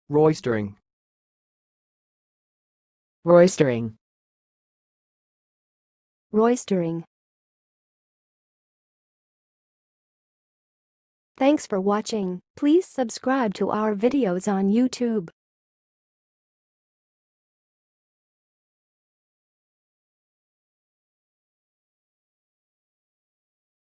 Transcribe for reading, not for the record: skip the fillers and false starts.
roistering, roistering, roistering. Thanks for watching. Please subscribe to our videos on YouTube.